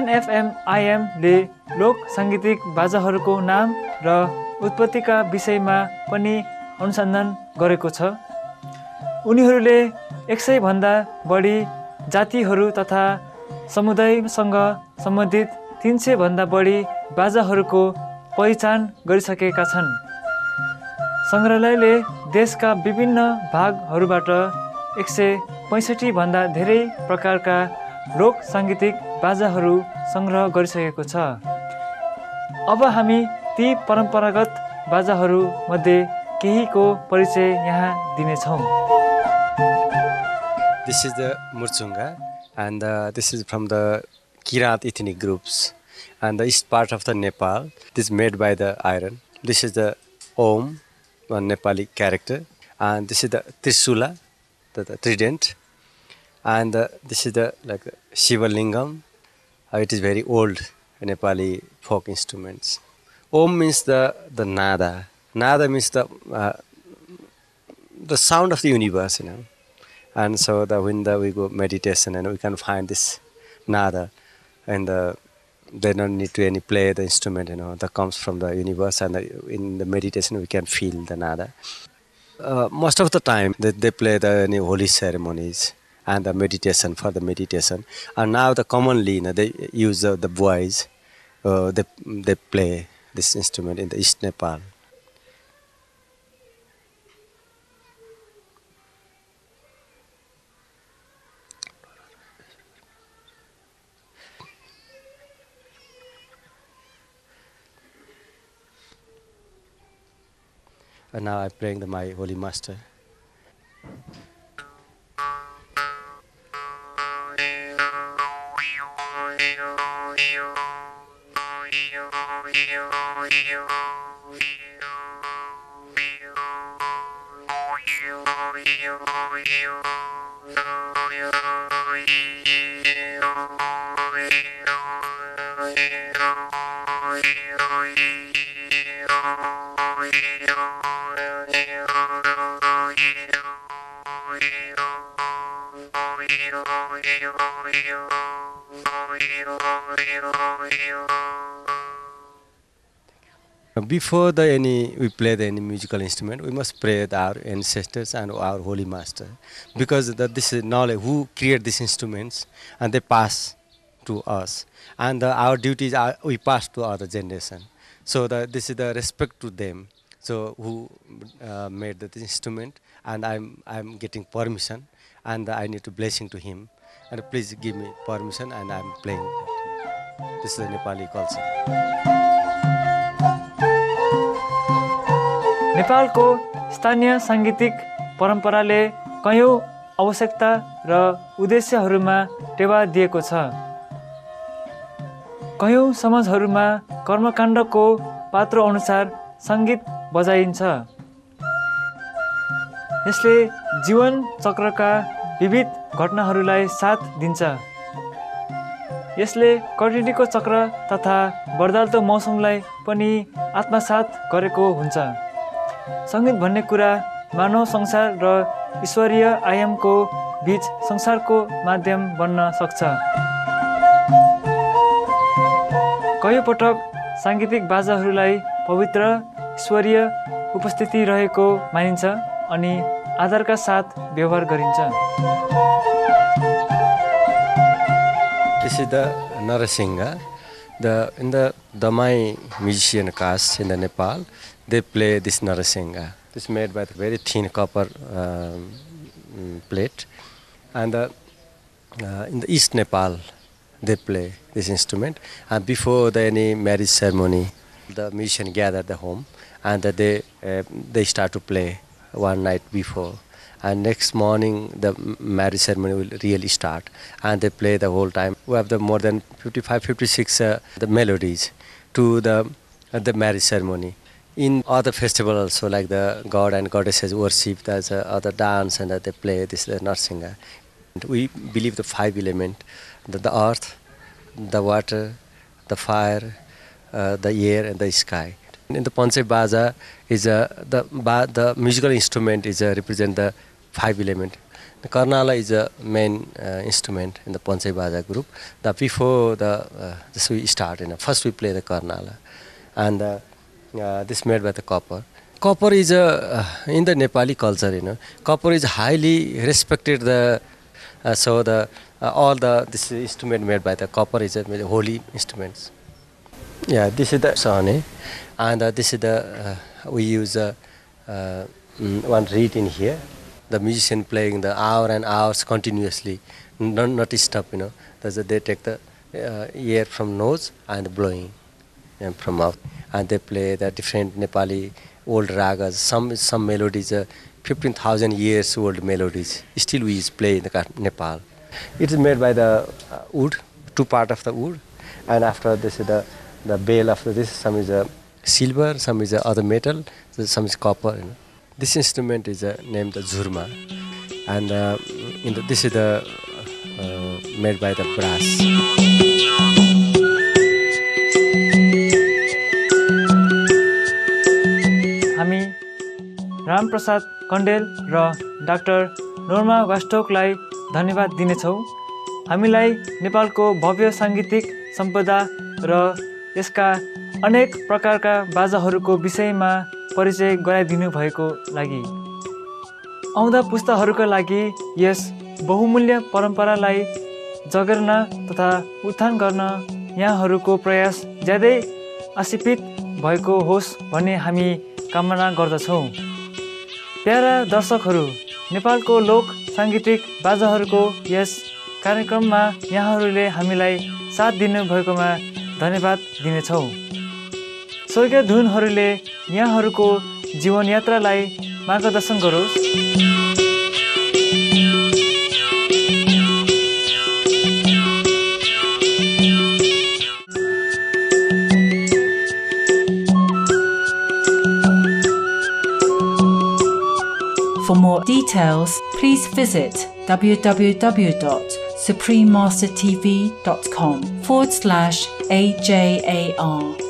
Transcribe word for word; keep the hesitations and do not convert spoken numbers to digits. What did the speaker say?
एनएफएमआईएमले लोक साङ्गीतिक बाजाहरूको नाम र उत्पत्तिका विषयमा पनि अनुसन्धान गरेको छ। उनीहरूले एक सय भन्दा बढी जातिहरू तथा समुदायसँग सम्बन्धित तीन सय भन्दा बढी बाजाहरूको पहिचान गरिसकेका छन्। सङ्ग्रहालयले देशका विभिन्न भागहरूबाट एक सय पैँसठी भन्दा धेरै प्रकारका लोक साङ्गीतिक बाजाहरू सङ्ग्रह गरिसकेको छ। अब हामी ती परम्परागत बाजाहरू मध्ये केहीको परिचय यहाँ दिनेछौँ। This is the Murchunga, and uh, this is from the Kirat ethnic groups, and the east part of the Nepal. This is made by the iron. This is the Om, one Nepali character, and this is the Trisula, the, the trident, and uh, this is the like the Shiva Lingam. Uh, it is very old Nepali folk instruments. Om means the the nada. Nada means the uh, the sound of the universe, you know. And so the when the, we go meditation and we can find this nada, and the, they don't need to any play the instrument, you know, that comes from the universe, and the, in the meditation we can feel the nada. Uh, most of the time they, they play the any holy ceremonies and the meditation for the meditation. And now the commonly, you know, they use uh, the voice. Uh, they they play this instrument in the East Nepal. And now I'm praying to my Holy Master. Before the any we play the any musical instrument, we must pray to our ancestors and our Holy Master, because that this is knowledge who create these instruments and they pass to us, and the, our duties are we pass to other generation. So the, this is the respect to them. So who uh, made the, this instrument, and I'm I'm getting permission, and I need to blessing to him, and please give me permission, and I'm playing. This is the Nepali culture. नेपालको स्थानीय साङ्गीतिक परम्पराले कयौं आवश्यकता र उद्देश्यहरूमा टेवा दिएको छ। कयौं समाजहरूमा कर्मकाण्डको पात्र अनुसार सङ्गीत बजाइन्छ। यसले जीवन चक्रका विविध घटनाहरूलाई साथ दिन्छ। यसले कटिनीको चक्र तथा बढ्दो मौसमलाई पनि आत्मसात गरेको हुन्छ। सङ्गीत भन्ने कुरा मानव संसार र ईश्वरीय आयामको बीच संसारको माध्यम बन्न सक्छ। कयौं पटक साङ्गीतिक बाजाहरूलाई पवित्र ईश्वरीय उपस्थिति रहेको मानिन्छ अनि आदरका साथ व्यवहार गरिन्छ। This is the Narasingha. The in the Damai musician caste in the Nepal, they play this Narasingha. This is made by the very thin copper um, plate, and uh, uh, in the East Nepal, they play this instrument. And before the any marriage ceremony, the musician gather at the home, and uh, they uh, they start to play one night before. And next morning, the marriage ceremony will really start, and they play the whole time. We have the more than fifty-five, fifty-six uh, the melodies to the uh, the marriage ceremony. In other festivals also, like the god and goddesses worship, there's uh, other dance, and uh, they play this uh, Narasingha. We believe the five element, the, the earth, the water, the fire, uh, the air, and the sky. In the Panche Baja, is uh, the ba, the musical instrument is uh, represent the five element. The karnala is a main uh, instrument in the Pansai Baja group. The before the uh, this we start, you know, first we play the karnala, and uh, uh, this made by the copper. Copper is a uh, in the Nepali culture, you know, copper is highly respected. The uh, so the uh, all the this instrument made by the copper is a holy instruments. Yeah, this is the sahne, and uh, this is the uh, we use a uh, uh, one reed in here. The musician playing the hour and hours continuously, not not stop. You know, There's a, they take the uh, air from nose and blowing and from mouth, and they play the different Nepali old ragas. Some some melodies are fifteen thousand years old melodies. Still we play in the Nepal. It is made by the uh, wood, two part of the wood, and after this is the the bale after this. Some is a silver, some is a other metal, some is copper. You know. This instrument is uh, named the Zurma, and uh, in the, this is the uh, made by the brass. हामी राम प्रसाद कण्डेल र doctor Norma वास्टोकलाई धन्यवाद दिनेछौँ। हामीलाई नेपालको भव्य साङ्गीतिक सम्पदा र यसका अनेक प्रकारका बाजाहरूको विषयमा परिचय गराइदिनु भएको लागि। आउँदा पुस्ताहरूका लागि यस बहुमूल्य परम्परालाई जगेर्न तथा उत्थान गर्न यहाँहरूको प्रयास ज्यादै आशिपित भएको होस् भन्ने हामी कामना गर्दछौँ। प्यारा दर्शकहरू, नेपालको लोक साङ्गीतिक बाजाहरूको यस कार्यक्रममा यहाँहरूले हामीलाई साथ दिनुभएकोमा धन्यवाद दिनेछौँ। स्वर्गीय धुनहरूले यहाँहरूको जीवनयात्रालाई मार्गदर्शन गरोस्। For more details, please visit w w w dot supreme master t v dot com forward slash A J A R.